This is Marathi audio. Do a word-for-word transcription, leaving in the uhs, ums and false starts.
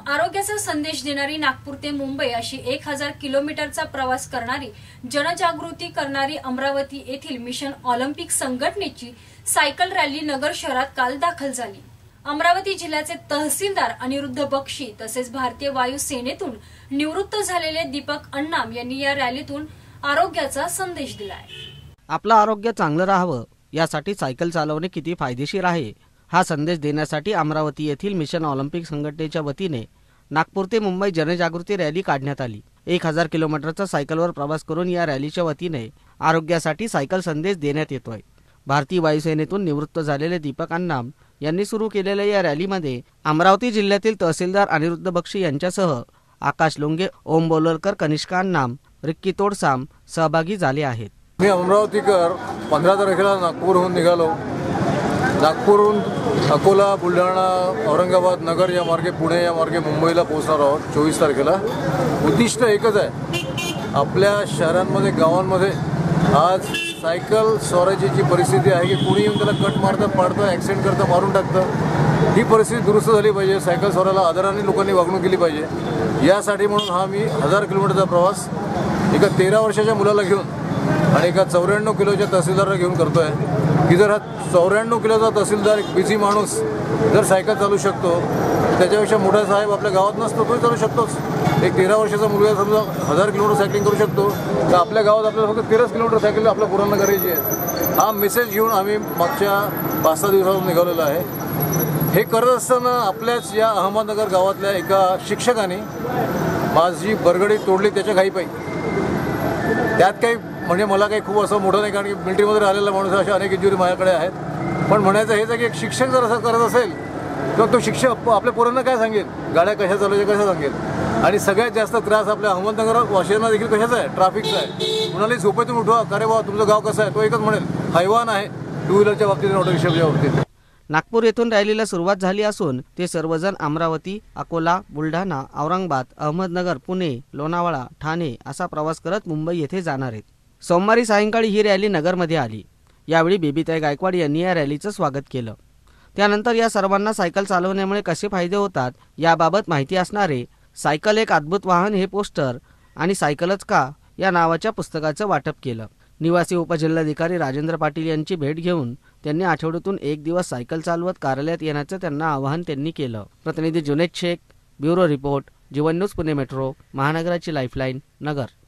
आरोग्याचा संदेश देणारी नागपूर ते मुंबई अशी एक हजार किलोमीटरचा प्रवास करणारी जनजागृती करणारी अमरावती येथील मिशन ऑलिम्पिक संघटनेची सायकल रॅली नगर शहरात काल दाखल झाली। अमरावती जिल्ह्याचे तहसीलदार अनिरुद्ध बक्षी तसेच भारतीय वायू सेनेतून निवृत्त झालेले दीपक अण्णाम यांनी या रॅलीतून आरोग्याचा संदेश दिलाय। आपलं आरोग्य चांगलं राहावं यासाठी सायकल चालवणे किती फायदेशीर आहे हा संदेश देण्यासाठी अमरावती येथील मिशन ऑलिम्पिक संघटनेच्या वतीने नागपूर ते मुंबई जनजागृती रॅली काढण्यात आली। एक हजार किलोमीटरचा सायकलवर प्रवास करून या रॅलीच्या वतीने आरोग्यासाठी सायकल संदेश देण्यात येतोय। भारतीय वायुसेनेतून निवृत्त झालेले दीपक अण्णाम यांनी सुरू केलेल्या या रॅलीमध्ये अमरावती जिल्ह्यातील तहसीलदार अनिरुद्ध बक्षी यांच्यासह आकाश लोंगे, ओम बोलरकर, कनिष्का अण्णाम, रिक्की तोडसाम सहभागी झाले आहेत। मी अमरावतीकर पंधरा तारखेला नागपूरहून निघालो। नागपूरहून अकोला, बुलढाणा, औरंगाबाद, नगर या मार्गे पुणे या मार्गे मुंबईला पोहोचणार आहोत चोवीस तारखेला। उद्दिष्ट एकच आहे, आपल्या शहरांमध्ये गावांमध्ये आज सायकल स्वाराची परिस्थिती आहे की कुणी येऊन त्याला कट मारतं, पाडतं, ॲक्सिडेंट करतं, मारून टाकतं। ही परिस्थिती दुरुस्त झाली पाहिजे। सायकल स्वाराला आदराने लोकांनी वागणूक केली पाहिजे। यासाठी म्हणून हा मी हजार किलोमीटरचा प्रवास एका तेरा वर्षाच्या मुलाला घेऊन आणि एका चौऱ्याण्णव किलोच्या तहसीलदारला घेऊन करतोय की जर हा चौऱ्याण्णव किलोचा तहसीलदार एक बिझी माणूस जर सायकल चालू शकतो त्याच्यापेक्षा मोठा साहेब आपल्या गावात नसतो तोही चालू शकतोच। एक तेरा वर्षाचा मुलगा समजा हजार किलोमीटर सायकलिंग करू शकतो तर आपल्या गावात आपल्याला फक्त तेराच किलोमीटर सायकल आपल्या पोरांना करायची आहे। हा मेसेज घेऊन आम्ही मागच्या पाच सहा दिवसातून निघालेलो आहे। हे करत असताना आपल्याच या अहमदनगर गावातल्या एका शिक्षकाने माझी बरगडी तोडली त्याच्या घाईपायी। त्यात काही म्हणजे मला काही खूप असं मोठं नाही, कारण की मिलिटरीमध्ये राहिलेला माणूस अशा अनेक इंजुरी माझ्याकडे आहेत। पण म्हणायचं हेच आहे की एक शिक्षक जर असं करत असेल तर तो शिक्षक आपल्या पोरांना काय सांगेल, गाड्या कशा चालवायच्या कसं सांगेल। आणि सगळ्यात जास्त त्रास आपल्या अहमदनगर वाशियांना देखील कशाचा आहे, ट्रॅफिकचा आहे। कुणालाही झोपेतून उठवा, अरे बाबा तुमचं गाव कसं आहे, तो एकच म्हणेल हैवान आहे टू व्हीलरच्या बाबतीत, ऑटो रिक्षाच्या बाबतीत। नागपूर येथून रॅलीला सुरुवात झाली असून ते सर्वजण अमरावती, अकोला, बुलढाणा, औरंगाबाद, अहमदनगर, पुणे, लोणावळा, ठाणे असा प्रवास करत मुंबई येथे जाणार आहेत। सोमवारी सायंकाळी ही रॅली नगरमध्ये आली। यावेळी बेबीताई गायकवाड यांनी या रॅलीचं स्वागत केलं। त्यानंतर या सर्वांना सायकल चालवण्यामुळे कसे फायदे होतात याबाबत माहिती असणारे सायकल एक अद्भुत वाहन हे पोस्टर आणि सायकलच का या नावाच्या पुस्तकाचं वाटप केलं। निवासी उपजिल्हाधिकारी राजेंद्र पाटील यांची भेट घेऊन त्यांनी आठवड्यातून एक दिवस सायकल चालवत कार्यालयात येण्याचं त्यांना आवाहन त्यांनी केलं। प्रतिनिधी Juned Shaikh, bureau report, Jeevan news Pune metro, महानगराची लाईफलाईन, नगर।